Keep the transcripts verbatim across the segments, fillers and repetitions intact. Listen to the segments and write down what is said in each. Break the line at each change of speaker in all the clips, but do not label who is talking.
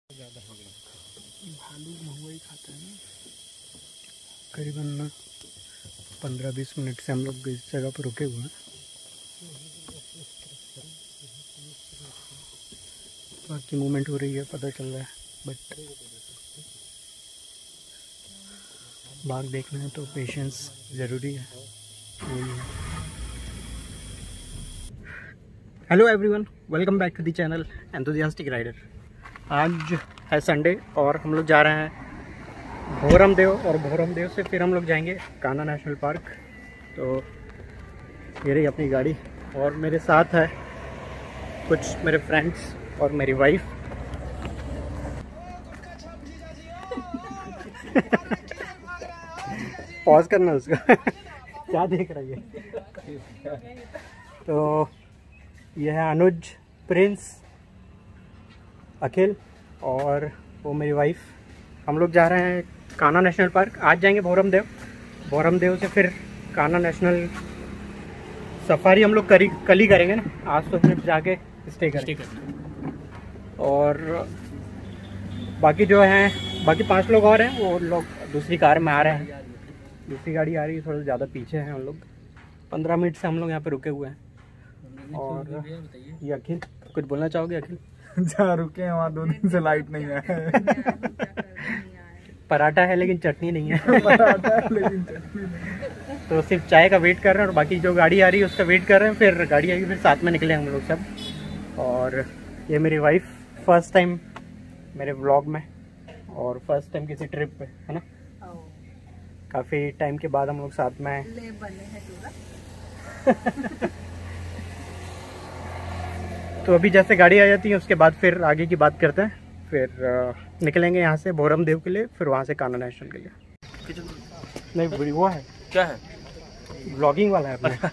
ज़्यादा भालू महुआ ही खाता है ना। करीबन पंद्रह बीस मिनट से हम लोग इस जगह पर रुके हुए हैं। बाकी मूवमेंट हो रही है, पता चल रहा है, बट बाघ देखना है तो पेशेंस ज़रूरी है, वही है। Hello everyone, welcome back to the channel enthusiastic rider. आज है संडे और हम लोग जा रहे हैं भोरम देव, और भोरम देव से फिर हम लोग जाएंगे कान्हा नेशनल पार्क। तो ये रही अपनी गाड़ी और मेरे साथ है कुछ मेरे फ्रेंड्स और मेरी वाइफ। पॉज करना उसका। क्या देख रही है? तो ये है अनुज, प्रिंस, अखिल और वो मेरी वाइफ। हम लोग जा रहे हैं कान्हा नेशनल पार्क। आज जाएंगे भोरम देव, भोरम देव से फिर कान्हा नेशनल सफारी हम लोग करी कल ही करेंगे ना। आज तो सिर्फ जाके स्टे करेंगे। और बाकी जो हैं, बाकी पांच लोग और हैं, वो लोग दूसरी कार में आ रहे हैं। दूसरी गाड़ी आ रही है, थोड़ा ज़्यादा पीछे हैं हम लोग। पंद्रह मिनट से हम लोग यहाँ पे रुके हुए हैं। और ये अखिल, कुछ बोलना चाहोगे अखिल?
जहाँ रुके हैं वहाँ दो दिन से लाइट नहीं है।
पराठा है लेकिन चटनी नहीं है।
पराठा है लेकिन चटनी नहीं।
तो सिर्फ चाय का वेट कर रहे हैं और बाकी जो गाड़ी आ रही है उसका वेट कर रहे हैं। फिर गाड़ी आएगी, फिर साथ में निकले हम लोग सब। और ये मेरी वाइफ, फर्स्ट टाइम मेरे व्लॉग में और फर्स्ट टाइम किसी ट्रिप पे, है ना। काफ़ी टाइम के बाद हम लोग साथ में आए। तो अभी जैसे गाड़ी आ जाती है उसके बाद फिर आगे की बात करते हैं। फिर निकलेंगे यहाँ से भोरम देव के लिए, फिर वहाँ से कान्हा नेशनल के लिए। नहीं वो है,
क्या है,
व्लॉगिंग वाला है अपना।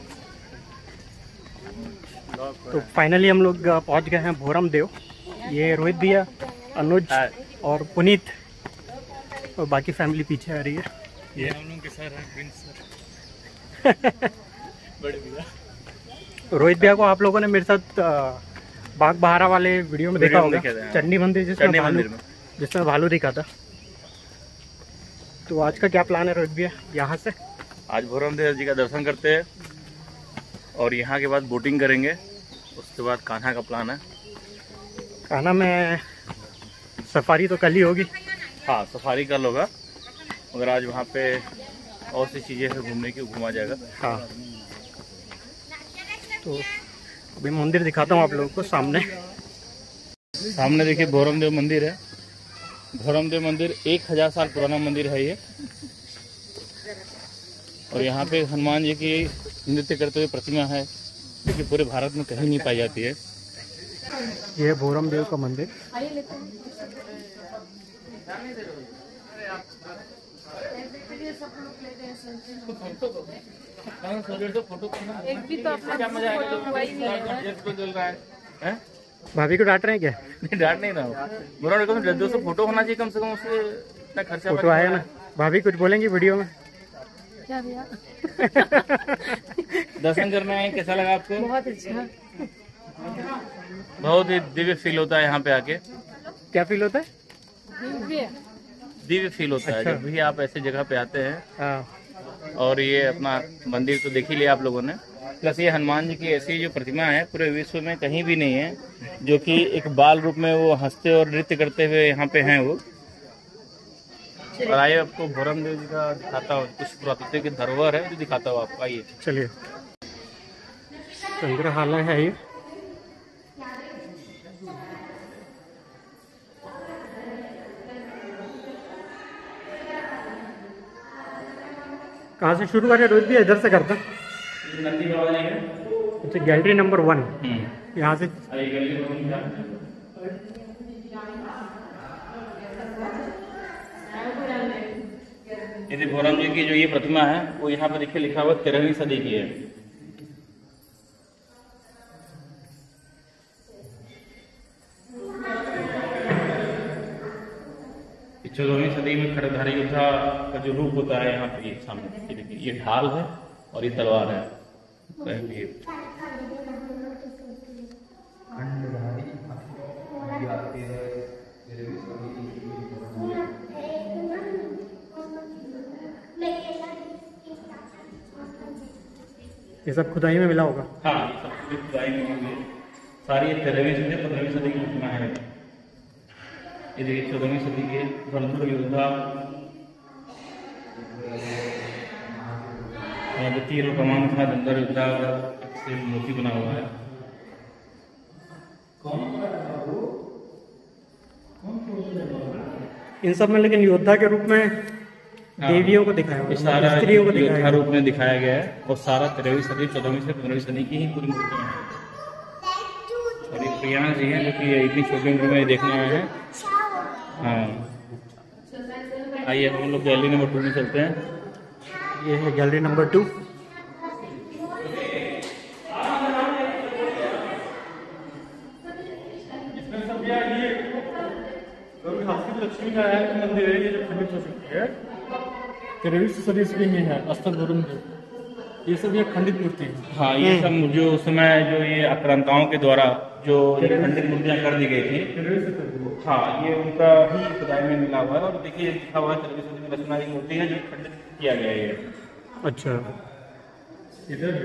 तो फाइनली हम लोग पहुँच गए हैं भोरम देव। ये रोहित भैया, अनुज और पुनीत और बाकी फैमिली पीछे आ रही है।
ये हम लोग के सर हैं, प्रिंस सर। बड़े भैया
रोहित भैया को आप लोगों ने मेरे साथ बाघ बहारा वाले वीडियो में देखा होगा, चंडी मंदिर जिसमें भालू जिसमें भालू दिखा था। तो आज का क्या प्लान है रोहित भैया? यहाँ से
आज भोरम देव जी का दर्शन करते हैं और यहाँ के बाद बोटिंग करेंगे। उसके बाद कान्हा का प्लान है।
कान्हा में सफारी तो कल ही होगी।
हाँ, सफारी कल होगा, मगर आज वहाँ पे और सी चीज़ें हैं घूमने की, घुमा जाएगा।
हाँ, तो अभी मंदिर दिखाता हूँ आप लोगों को। सामने
सामने देखिए भोरम देव मंदिर है। भोरम देव मंदिर एक हजार साल पुराना मंदिर है ये। और यहाँ पे हनुमान जी की नृत्य करते हुए प्रतिमा है, जो कि पूरे भारत में कहीं नहीं पाई जाती है।
ये है भोरम देव का मंदिर।
एक भी तो अपना
भाभी को डांट रहे हैं क्या?
नहीं, डांट नहीं रहा हूँ। दो सौ फोटो होना चाहिए कम से कम, उससे इतना खर्चा
फोटो आया ना। भाभी कुछ बोलेंगी वीडियो में?
क्या भैया?
दर्शन करने आए, कैसा लगा आपको?
बहुत अच्छा,
बहुत ही दिव्य फील होता है यहाँ पे आके।
क्या फील होता है?
दिव्य
दिव्य फील होता है
अच्छा।
जब भी आप ऐसे जगह पे आते हैं।
हाँ,
और ये अपना मंदिर तो देख ही लिया आप लोगों ने, प्लस ये हनुमान जी की ऐसी जो प्रतिमा है पूरे विश्व में कहीं भी नहीं है, जो कि एक बाल रूप में वो हंसते और नृत्य करते हुए यहाँ पे हैं वो। और आइए आपको भोरम देव जी का दिखाता हूँ, कुछ पुरातत्व की धरोहर है जो दिखाता हूँ आपको। आइए
चलिए। संग्रहालय है ये। कहाँ से शुरू करें रोहित भैया? इधर से करते हैं।
नंदी बाबा जी है।
अच्छा, गैलरी नंबर वन यहाँ से।
यदि भोरम जी की जो ये प्रतिमा है वो यहाँ पे देखिए लिखा हुआ तेरहवीं सदी की है। चौदहवीं सदी में खड़गधारी योद्धा का जो रूप होता है यहाँ पे, ये सामने ये देखिए, ये ढाल है और ये तलवार है।
ये सब खुदाई में मिला होगा।
हाँ, ये सब पूरी खुदाई में होंगे। सारी तेरहवीं सदी पंद्रहवीं सदी की घटना है। ये देखिए चौदहवीं सदी के रणधुर योद्धा, यहाँ पे तीर और कमान था, धनुर योद्धा से मूर्ति बना हुआ है।
इन सब में लेकिन योद्धा के रूप में देवियों को दिखाया
ये
हुआ
सारा
है, स्त्रियों को दिखाया
योद्धा
हुआ
रूप में दिखाया गया है और सारा तेरहवीं सदी चौदहवीं से पंद्रहवीं सदी की ही पूरी मूर्तियां हैं। और ये प्रिया जी हैं जो कि इतनी छोटी उम्र में देखने आए हैं। हाँ, आइए हम लोग गैलरी नंबर टू में चलते हैं।
है। ये है gallery number two.
Lakshmi Narayan मंदिर है, ये जो खंडित हो चुकी है तेरहवीं सदी ईस्वी में है, स्थल वरुण देव। ये सब ये खंडित मूर्ति है।
हाँ, ये सब जो उस समय जो ये आक्रांताओं के द्वारा जो ये खंडित मूर्तियां कर दी गई थी, हाँ, ये उनका ही खुदाई में मिला हुआ है। और देखिए लिखा हुआ है तेरहवीं सदी में लक्ष्मण की मूर्ति है जो खंडित किया गया है।
अच्छा,
इधर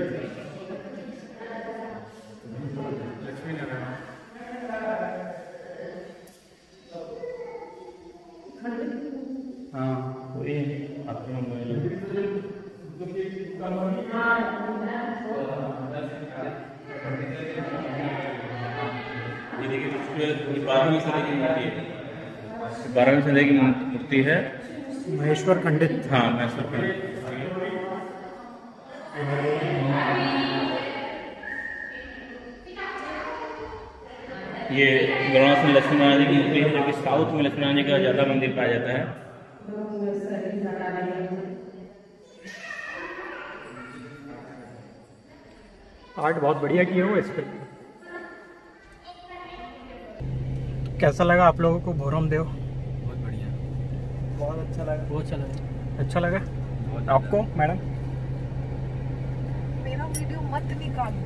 लक्ष्मी नारायण
हाँ, तो ये आक्रमण में ये देखिए बारहवीं सदी की मूर्ति है। बारहवीं सदी की मूर्ति है।
महेश्वर खंडित।
हाँ, महेश्वर खंडित। ये गणेश में लक्ष्मी नारायण जी की मूर्ति है, जो कि साउथ में लक्ष्मी नारायण जी का ज्यादा मंदिर पाया जाता है।
आर्ट बहुत बढ़िया किया हुआ इस पे। कैसा लगा आप लोगों को भोरम देव?
बहुत बढ़िया,
बहुत अच्छा लगा।
बहुत अच्छा लगा।
अच्छा लगा आपको मैडम?
मेरा वीडियो मत निकालो।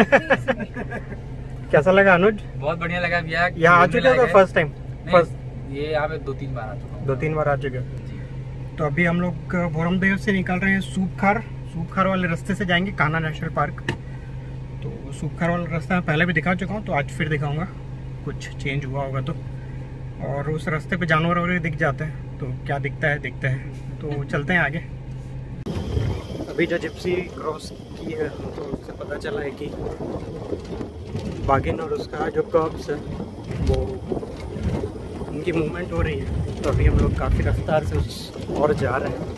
कैसा लगा अनुज?
बहुत बढ़िया लगा भैया।
यहाँ आ चुके हो फर्स्ट टाइम? फर्स्ट,
ये यहाँ पे दो तीन बार आ चुका हूँ।
दो तीन बार आ चुके हो। तो अभी हम लोग भोरम देव से निकल रहे हैं सूपखार। सूपखार वाले रास्ते से जाएंगे कान्हा नेशनल पार्क। तो सूपखार वाला रास्ता मैं पहले भी दिखा चुका हूँ, तो आज फिर दिखाऊंगा, कुछ चेंज हुआ होगा तो। और उस रास्ते पे जानवर वगैरह दिख जाते हैं, तो क्या दिखता है देखते हैं। तो चलते हैं आगे। अभी जो जिप्सी क्रॉस की है तो उससे पता चला है कि बागिन और उसका जो कर्ब्स है वो उनकी मूवमेंट हो रही है। तो अभी हम लोग काफ़ी रफ्तार से उस और जा रहे हैं।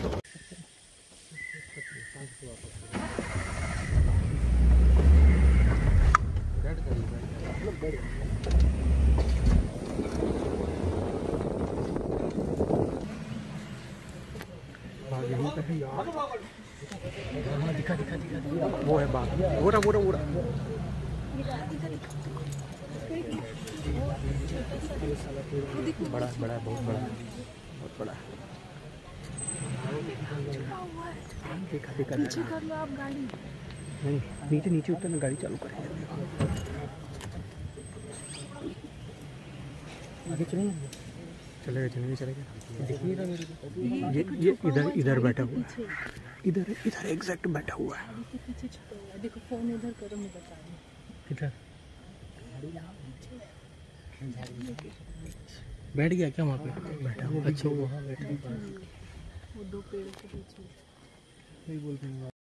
दिखा दिखा दिखा वो है बाघ। वो रहा वो रहा वो रहा। बड़ा बड़ा बहुत बड़ा बहुत बड़ा। देखा देखा नीचे कर लो आप गाड़ी। नहीं, नीचे नीचे उतर गाड़ी चालू करेंगे। आगे चलेंगे, चलेगा चलेंगे चलेगा। देखिएगा मेरे को, ये ये इधर इधर बैठा हुआ है, इधर इधर एग्जैक्ट बैठा हुआ है।
देखो फोन इधर करो, मैं बता दूं।
किधर
बैठ गया क्या वहाँ पे?
बैठा हुआ? अच्छा, वहाँ बैठा हुआ।
वो दो पेड़ के पीछे।
नहीं बोल रही